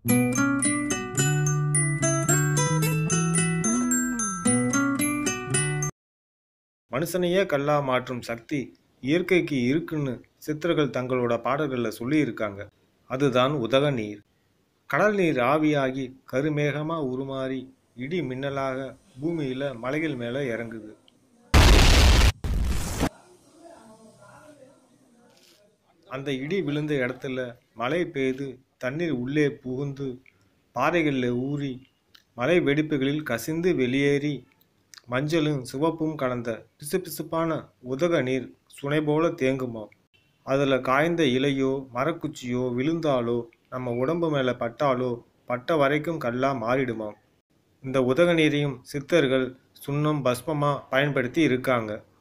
மனுஷனையே கல்லா மாற்றும் சக்தி இயற்கைக்கு இருக்குன்னு சித்தர்கள் தங்களோட பாடல்கள்ல சொல்லியிருக்காங்க. அதுதான் உதக நீர். கடல் நீர் ஆவியாகி கருமேகமா உருமாறி இடி மின்னலாக பூமியில மலைகள் மேல இறங்குது. அந்த இடி விழுந்த இடத்துல மழை பெய்து தண்ணீர் உள்ளே புகுந்து பாறைகளில் ஊறி மலை வெடிப்புகளில் கசிந்து வெளியேறி மஞ்சளும் சிவப்பும் கலந்த பிசுபிசுப்பான உதக நீர் சுனை போல தேங்குமாம். அதில் காய்ந்த இலையோ மரக்குச்சியோ விழுந்தாலோ நம்ம உடம்பு மேலே பட்டாலோ பட்ட வரைக்கும் கல்லா மாறிடுமாம். இந்த உதக நீரையும் சித்தர்கள் சுண்ணம் பஸ்மமாக பயன்படுத்தி இருக்காங்க.